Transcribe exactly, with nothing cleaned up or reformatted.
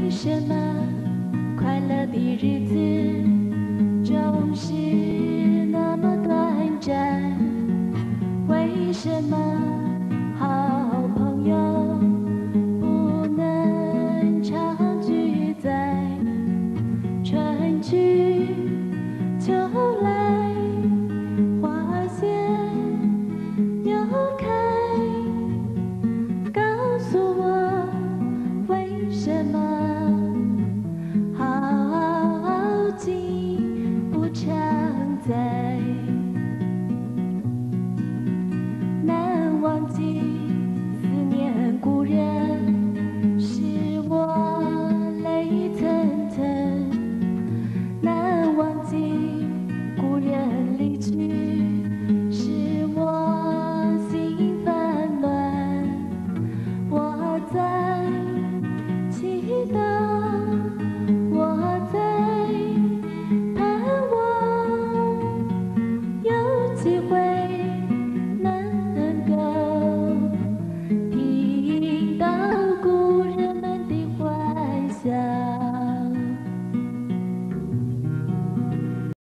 什么快乐的日子总是那么短暂？为什么好朋友不能常聚在？春去秋来，花谢又开，告诉我为什么好景不常在？难忘记思念故人，使我泪淙淙。难忘记故人离去，使我心烦乱。我在祈祷。